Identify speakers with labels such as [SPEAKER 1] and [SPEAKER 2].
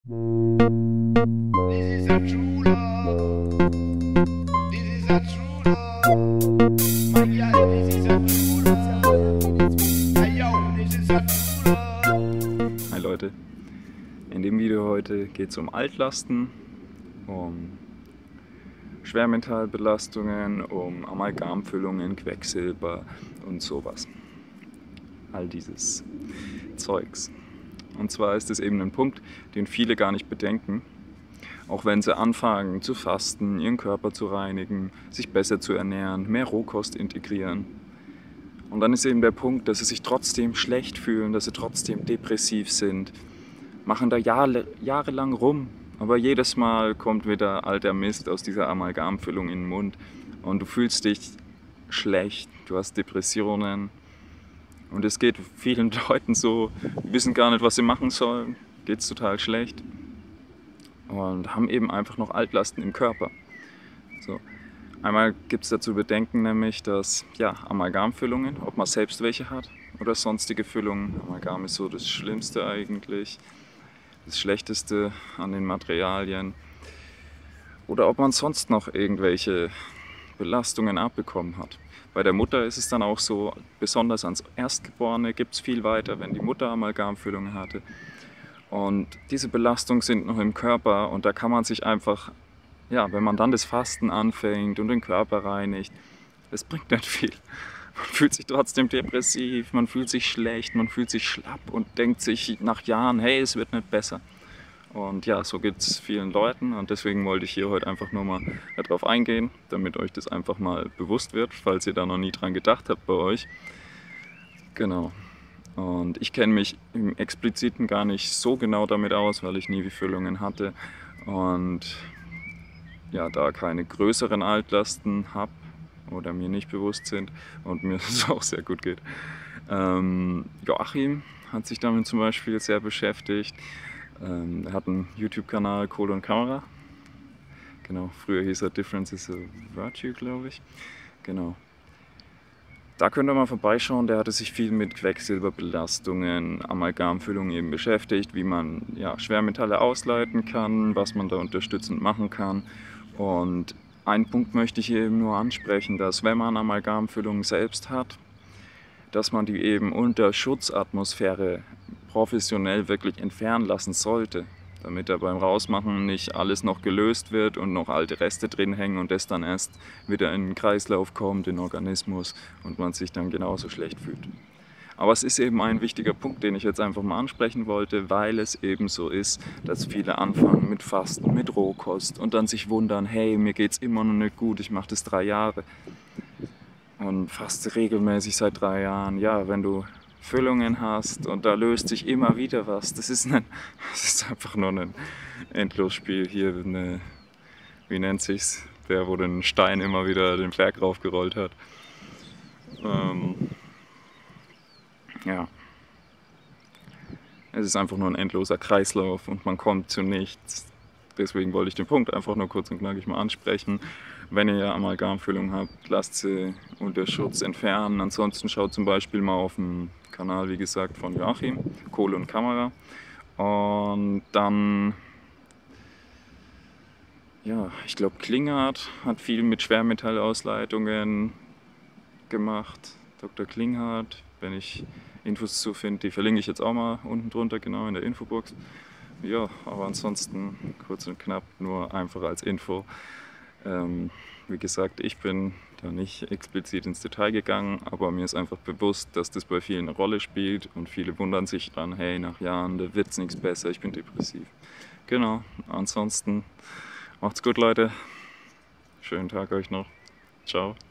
[SPEAKER 1] This is a true love. This is a true love. My girl, this is a true love. Hey yo, this is a true love.
[SPEAKER 2] Hi Leute, in dem Video heute geht es um Altlasten, um Schwermetallbelastungen, um Amalgamfüllungen, Quecksilber und sowas. All dieses Zeugs. Und zwar ist es eben ein Punkt, den viele gar nicht bedenken, auch wenn sie anfangen zu fasten, ihren Körper zu reinigen, sich besser zu ernähren, mehr Rohkost integrieren. Und dann ist eben der Punkt, dass sie sich trotzdem schlecht fühlen, dass sie trotzdem depressiv sind, machen da jahrelang rum, aber jedes Mal kommt wieder alter Mist aus dieser Amalgamfüllung in den Mund und du fühlst dich schlecht, du hast Depressionen. Und es geht vielen Leuten so, die wissen gar nicht, was sie machen sollen, geht es total schlecht und haben eben einfach noch Altlasten im Körper. So. Einmal gibt es dazu bedenken, nämlich, dass Amalgamfüllungen, ob man selbst welche hat oder sonstige Füllungen, Amalgam ist so das Schlimmste eigentlich, das Schlechteste an den Materialien, oder ob man sonst noch irgendwelche Belastungen abbekommen hat. Bei der Mutter ist es dann auch so, besonders ans Erstgeborene gibt es viel weiter, wenn die Mutter Amalgamfüllungen hatte. Und diese Belastungen sind noch im Körper und da kann man sich einfach, wenn man dann das Fasten anfängt und den Körper reinigt, das bringt nicht viel. Man fühlt sich trotzdem depressiv, man fühlt sich schlecht, man fühlt sich schlapp und denkt sich nach Jahren, hey, es wird nicht besser. Und ja, so geht es vielen Leuten und deswegen wollte ich hier heute einfach nur mal darauf eingehen, damit euch das einfach mal bewusst wird, falls ihr da noch nie dran gedacht habt bei euch. Genau. Und ich kenne mich im Expliziten gar nicht so genau damit aus, weil ich nie Füllungen hatte und da keine größeren Altlasten habe oder mir nicht bewusst sind und mir es auch sehr gut geht. Joachim hat sich damit zum Beispiel sehr beschäftigt. Er hat einen YouTube-Kanal, Kohle und Kamera. Genau, früher hieß er Difference is a Virtue, glaube ich. Genau. Da könnt ihr mal vorbeischauen, der hatte sich viel mit Quecksilberbelastungen, Amalgamfüllungen eben beschäftigt, wie man Schwermetalle ausleiten kann, was man da unterstützend machen kann. Und einen Punkt möchte ich hier eben nur ansprechen, dass wenn man Amalgamfüllungen selbst hat, dass man die eben unter Schutzatmosphäre professionell wirklich entfernen lassen sollte, damit da beim Rausmachen nicht alles noch gelöst wird und noch alte Reste drin hängen und das dann erst wieder in den Kreislauf kommt, in den Organismus und man sich dann genauso schlecht fühlt. Aber es ist eben ein wichtiger Punkt, den ich jetzt einfach mal ansprechen wollte, weil es eben so ist, dass viele anfangen mit Fasten, mit Rohkost und dann sich wundern, hey, mir geht's immer noch nicht gut, ich mache das 3 Jahre und faste regelmäßig seit 3 Jahren. Ja, wenn du Füllungen hast und da löst sich immer wieder was, das ist einfach nur ein Endlosspiel hier, wie nennt sich's, der wo den Stein immer wieder den Berg raufgerollt hat. Es ist einfach nur ein endloser Kreislauf und man kommt zu nichts. Deswegen wollte ich den Punkt einfach nur kurz und knackig mal ansprechen. Wenn ihr Amalgamfüllung habt, lasst sie unter Schutz entfernen. Ansonsten schaut zum Beispiel mal auf dem Kanal, wie gesagt, von Joachim, Kohle und Kamera. Und dann, ich glaube, Klinghardt hat viel mit Schwermetallausleitungen gemacht. Dr. Klinghardt, wenn ich Infos zu finde, die verlinke ich jetzt auch mal unten drunter, genau in der Infobox. Ja, aber ansonsten kurz und knapp nur einfach als Info. Wie gesagt, ich bin da nicht explizit ins Detail gegangen, aber mir ist einfach bewusst, dass das bei vielen eine Rolle spielt und viele wundern sich dann, hey, nach Jahren, da wird's nichts besser, ich bin depressiv. Genau, ansonsten macht's gut, Leute. Schönen Tag euch noch. Ciao.